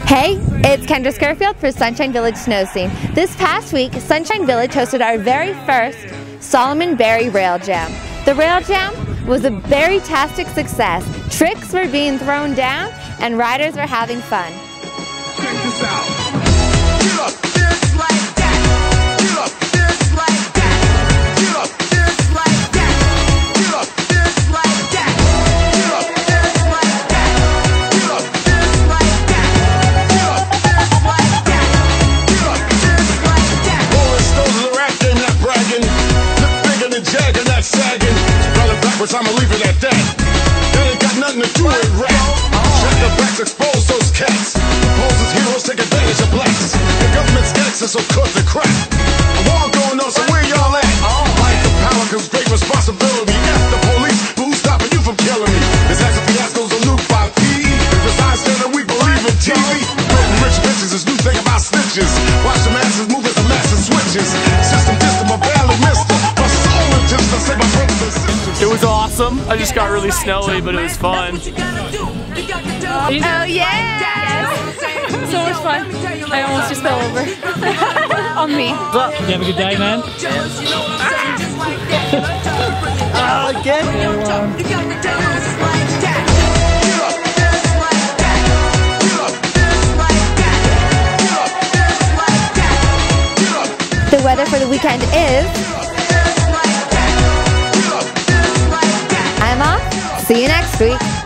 Hey, it's Kendra Scarfield for Sunshine Village Snow Scene. This past week, Sunshine Village hosted our very first Salomon Berry Rail Jam. The Rail Jam was a berry-tastic success. Tricks were being thrown down and riders were having fun. Check this out. Get up, just like that. Get up, just like that. Get up, just like that. Get up, just like that. Get up, just like that. Get up, just like that. Get up, just like that. Get up, just like that. Rolling stones are acting, not bragging. Lip bigger than Jagger, not sagging. Running backwards, I'ma leave it at that. That ain't got nothing to do with rap. Check the backs, expose those cats. Poses heroes take advantage of blacks. The government's gangsters, so cut the crap. A war going on, so where y'all at? Like the power comes great responsibility. F the police, who's stopping you from killing me? This acts of fiascos a loop 5P. If it's I said that we believe in TV. Broken rich bitches, this new thing about snitches. Watch the masses move as the masses switches. System distant, my valley mister. My soul is just to save my brothers and sisters. It was awesome. I just got really snowy, but it was fun. Oh yeah! So much fun. I almost just fell over. On me. What's up? You have a good day, man? Again? The weather for the weekend is... I'm off. See you next week.